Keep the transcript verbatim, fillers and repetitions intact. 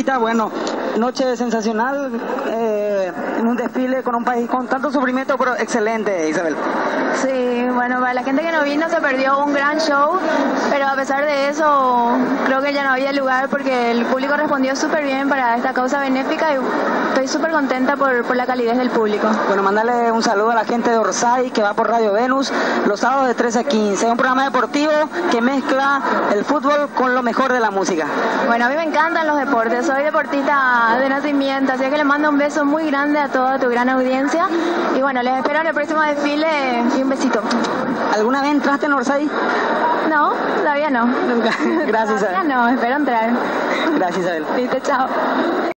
Chiquita, bueno, noche sensacional, eh, en un desfile con un país con tanto sufrimiento, pero excelente, Isabel. Sí, bueno, para la gente que no vino se perdió un gran show, pero a pesar de eso creo que ya no había lugar porque el público respondió súper bien para esta causa benéfica y estoy súper contenta por, por la calidez del público. Bueno, mandarle un saludo a la gente de Orsay que va por Radio Venus los sábados de trece a quince. Es un programa deportivo que mezcla el fútbol con lo mejor de la música. Bueno, a mí me encantan los deportes, soy deportista de nacimiento, así que le mando un beso muy grande a toda tu gran audiencia y bueno, les espero en el próximo desfile y un besito. ¿Alguna vez entraste en Orsay? No, todavía no. Nunca. Gracias, Todavía Isabel. no, espero entrar. Gracias, Isabel. Listo, chao.